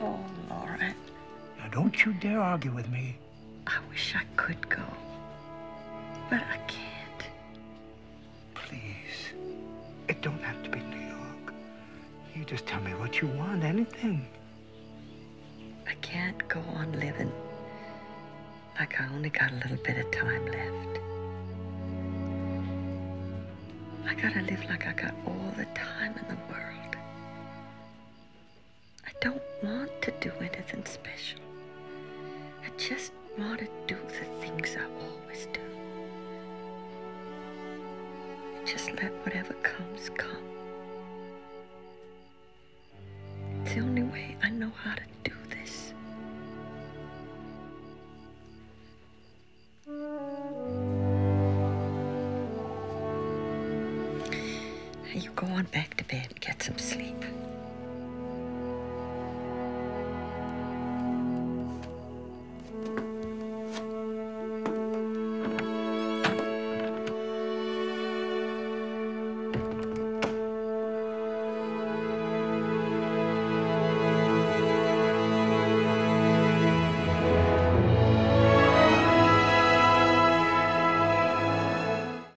Oh, Laura. Now, don't you dare argue with me. I wish I could go, but I can't. Please. It don't have to be New York. You just tell me what you want, anything. I can't go on living like I only got a little bit of time left. I gotta live like I got all the time in the world. I don't want to do anything special. I just want to do the things I always do. Just let whatever comes, come. It's the only way I know how to do this.